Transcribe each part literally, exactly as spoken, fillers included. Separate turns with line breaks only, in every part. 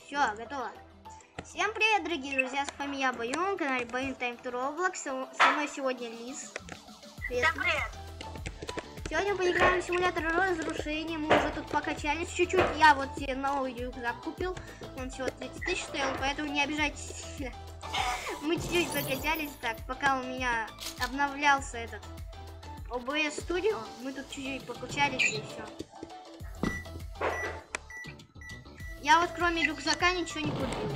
Все, готово. Всем привет, дорогие друзья, с вами я, Баюн, канал Баюн Тайм ту Роблокс. Со мной сегодня Лиз.
Привет. Всем привет.
Сегодня поиграем в симулятор разрушения. Мы уже тут покачались чуть-чуть. Я вот себе новый рюкзак купил. Он всего тридцать тысяч стоил, поэтому не обижайтесь. Мы чуть-чуть покачались так, пока у меня обновлялся этот о бэ эс Studio. Мы тут чуть-чуть покачались и все. Я вот кроме рюкзака ничего не купил.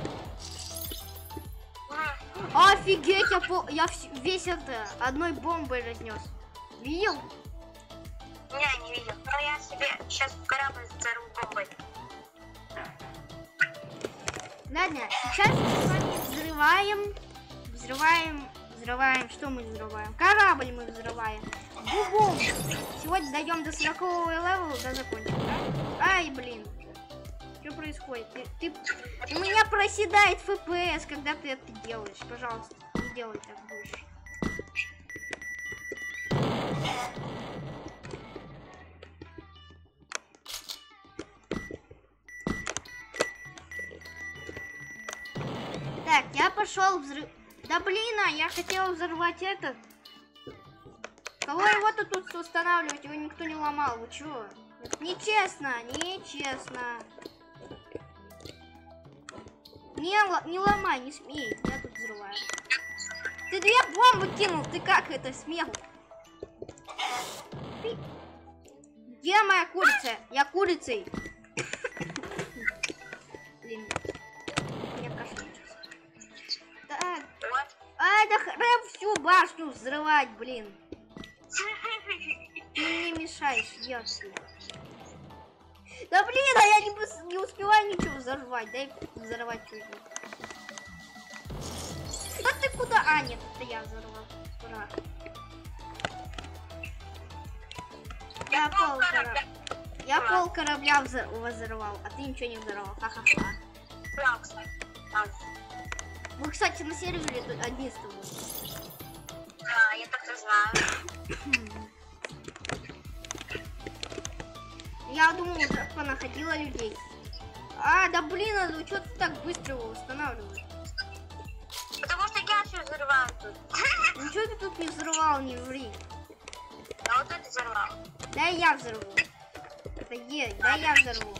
Офигеть, я, по... я весь это одной бомбой разнес. Видел?
Не, не видел. Но я себе сейчас корабль взорву бомбой.
Ладно, сейчас мы с вами взрываем, взрываем, взрываем. Что мы взрываем? Корабль мы взрываем. Бу-бум. Сегодня дойдем до сорокового левела, да закончим, да? Ай, блин. Что происходит? Ты, ты... У меня проседает эф пи эс, когда ты это делаешь. Пожалуйста, не делай так больше. Так, я пошел взрыв. Да блин, а я хотел взорвать этот. Кого его-то тут устанавливать? Его никто не ломал. Вы чё? Это нечестно, нечестно. Не, не ломай, не смей, я тут взрываю. Ты две бомбы кинул, ты как это смел? Ты... Где моя курица? Я курицей. Блин, мне кажется. Так. А, да хрен всю башню взрывать, блин. Ты мне мешаешь, ёпсель. Да блин, а я не, не успеваю ничего взорвать. Дай взорвать чуть-чуть. А ты куда? А, нет, это я взорвал. Ура. Я пол корабля. Я пол корабля взорвал, а ты ничего не взорвал. Ха-ха-ха. Мы, кстати, на сервере тут одни с тобой.
Да, я так и знаю.
Я думал, уже понаходила людей. А, да блин, а ну что ты так быстро его устанавливаешь?
Потому что я все взрываю тут.
Ничего ты тут не взрывал, не ври.
А вот это взорвал.
Да я взорву. Это е, да я взорву.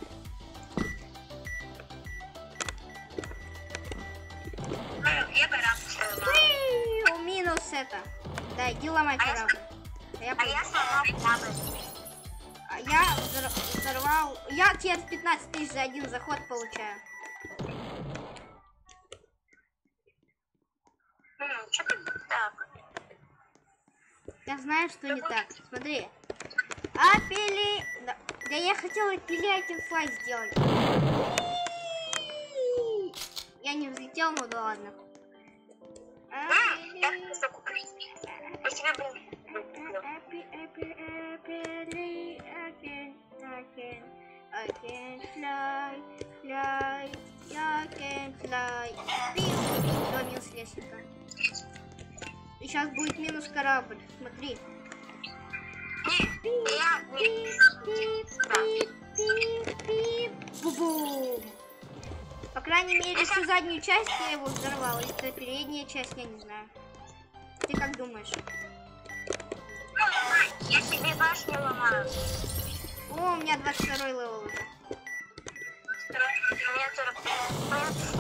Я корабль взорвал.
Минус это. Да, иди ломай корабль.
А я, а я сломал корабль.
А я взорвал. Я тебе пятнадцать тысяч за один заход получаю.
М, что ты так?
Я знаю, что не так. Смотри. Апели. Да, да я хотела апеллятин флай сделать. Я не взлетел, ну да ладно.
А, я тебе был.
I can fly, fly, I can fly. Все, минус лестница. И сейчас будет минус корабль. Смотри. Бу-бум. По крайней мере, всю заднюю часть я его взорвала. Это передняя часть, я не знаю. Ты как думаешь?
Я себе башню ломаю.
О, у меня двадцать второй левел уже.
У меня сорок пять.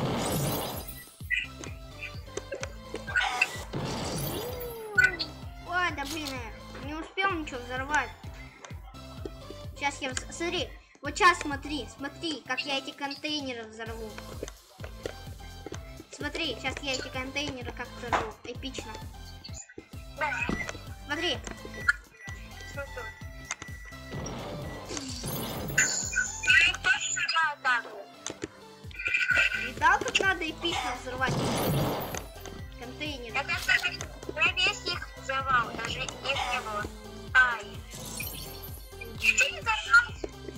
Ой, да блин, я не успел ничего взорвать. Сейчас я... Смотри, вот сейчас смотри, смотри, как я эти контейнеры взорву. Смотри, сейчас я эти контейнеры как взорву. Эпично. Смотри. Видал, как надо эпично взорвать контейнеры?
Я весь их взорвал, даже их не было. Ай. Ты не взорвал?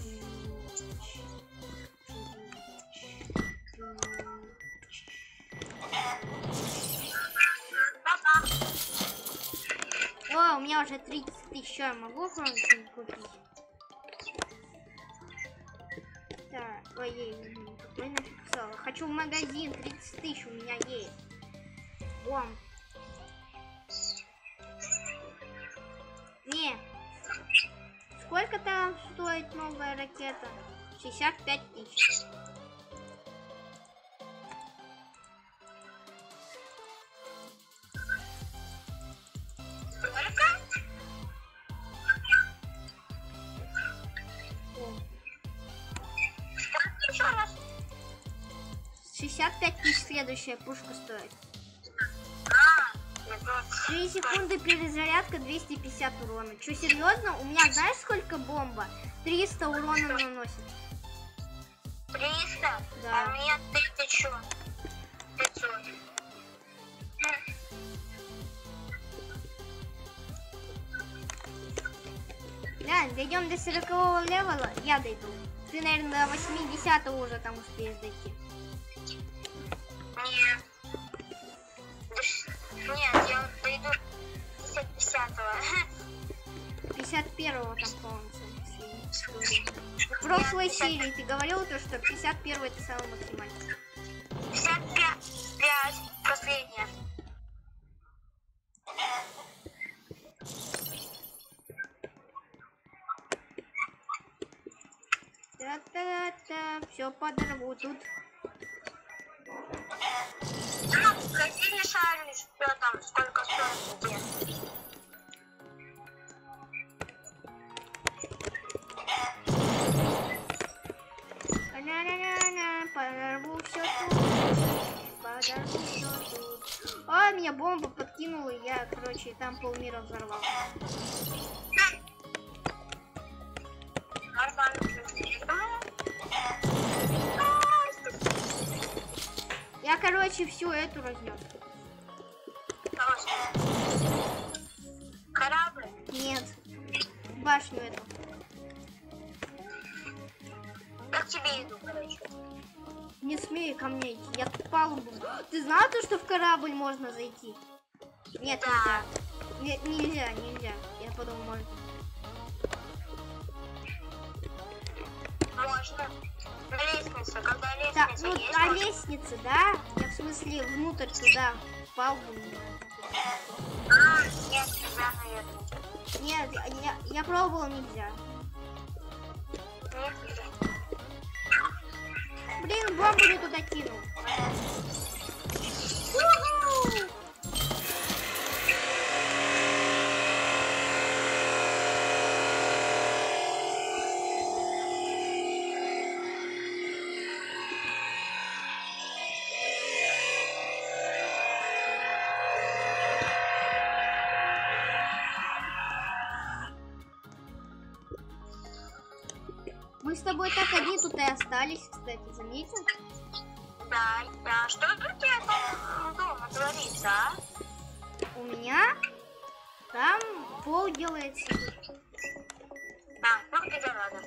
О, у меня уже тридцать тысяч. Я могу что-нибудь купить? Так, ой, какой нафиг
написала. Хочу в магазин, тридцать тысяч у меня есть. Бомб. Не. Сколько там стоит новая ракета? шестьдесят пять тысяч. шестьдесят пять тысяч следующая пушка стоит. три секунды перезарядка, двести пятьдесят урона. Че, серьезно? У меня знаешь сколько бомба? триста урона наносит.
триста?
Да.
А у меня тысяча пятьсот.
Да, дойдем до сорокового левела, я дойду. Ты, наверное, до восьмидесятого уже там успеешь дойти.
Нет. Нет, я дойду до пятидесятого.
пятьдесят первого там, по-моему, в прошлой серии ты говорил, то, что пятьдесят первый это самый максимальный.
пятьдесят пять, последняя.
Та-та-та, все подорву тут.
Ну, какие не шаришь, что там, сколько стоит где?
На-на-на-на, подорву все тут. Подорву все тут. А, меня бомба подкинула, и я, короче, там полмира взорвал. Я, короче, всю эту разнес.
Корабль?
Нет. Башню эту.
Как тебе иду, короче?
Не смей ко мне идти, я тут палубу. Ты знал то, что в корабль можно зайти? Нет,
Да.
нельзя. Не, нельзя, нельзя. Я подумал, можно.
Можно. На лестнице, когда лестница
Так, ну,
есть,
на
можно.
лестнице, да? Я в смысле внутрь туда, в палубу.
А, нет, нельзя, наверное.
Нет, я, я, я пробовал, нельзя.
Нет, нельзя.
Блин, бомбу не туда кинул. У-ху! Мы с тобой так одни тут и остались, кстати, заметил?
Да, да. Что у тебя там дома творится, а?
У меня там пол делается.
А, ну где надо.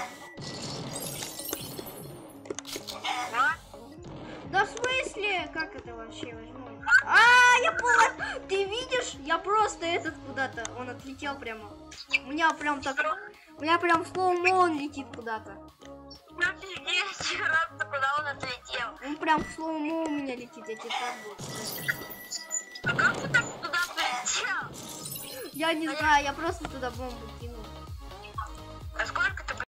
Да?
Да в смысле? Как это вообще возьму? А, я понял. Ты видишь? Я просто этот куда-то. Он отлетел прямо. У меня прям так. У меня прям слоумо он летит куда-то.
Ну офигеть, раз куда он отлетел.
Он прям в слоумо у меня летит, я тебе так буду сказать.
А как ты так туда полетел?
Я не знаю, я просто туда бомбу кинул.
А сколько